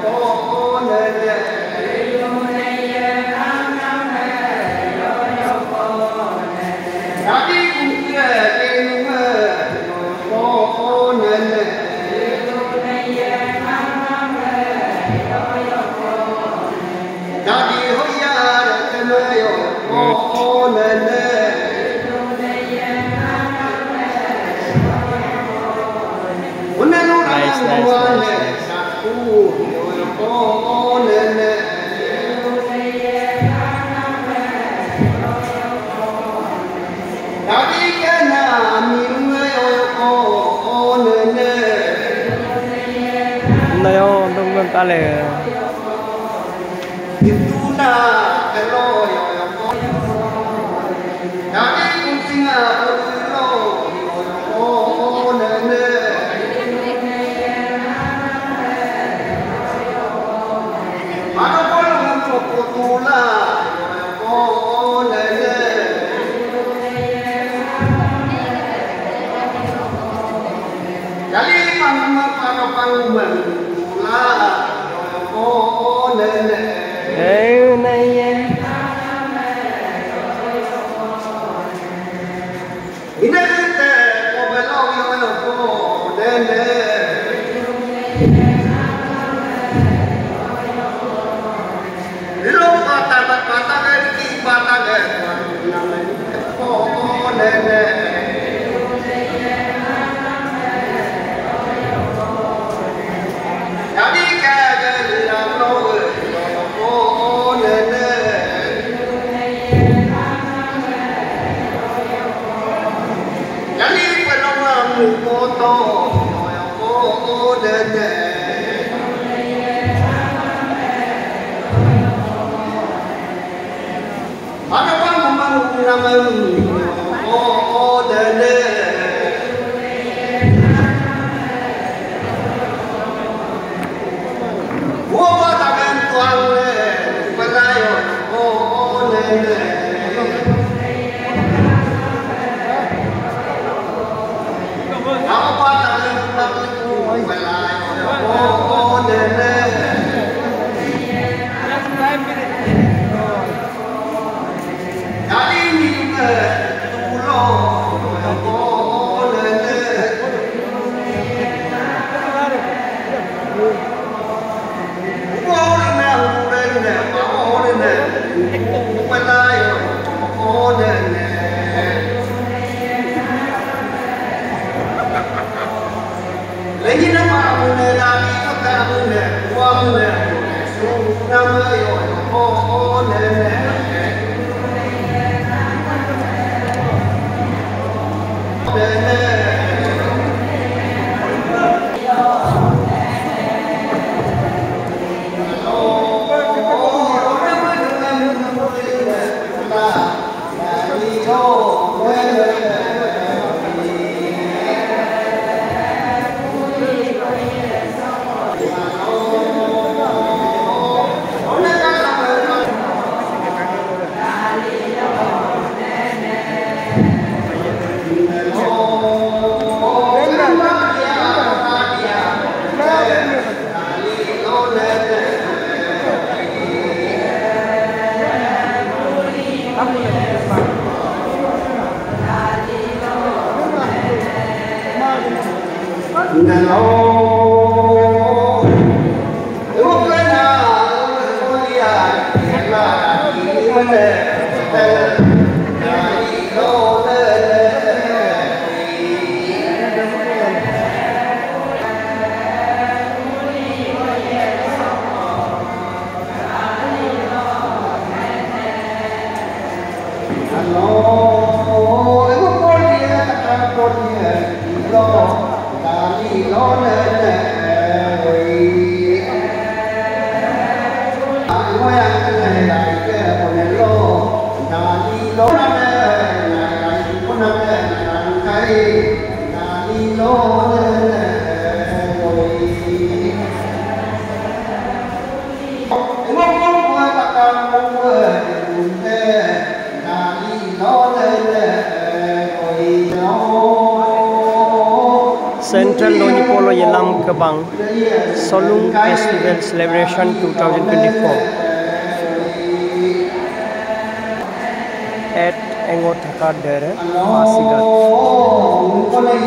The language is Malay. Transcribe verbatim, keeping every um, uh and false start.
Nayo nunggu kali. Itu nak kalau yang nanti kucingnya berlo, oh nene. Mana boleh untuk putula, oh nene. Jadi mana pada panggilan. Oh, nene. Eh, nene. Ini kita ngobrol yang oh, nene. Belum kata kata lagi kata lagi. Oh, nene. Jadi foto, oh dede. Ada apa membangun nama oh dede. Gua takkan tuang le, perayo oh dede. Apa takkan tuang perayo oh dede. Jadi ini juga pulau oh dede. Oh dede, oh dede, oh dede. Perayo oh dede. Lagi nama mana lagi kata mana, uang mana, nama yo, oh oh nene. Nene. Central Noni Polo Yelam Kebang Solung Festival Celebration twenty twenty-four at Engot Hakar Dere Masigat.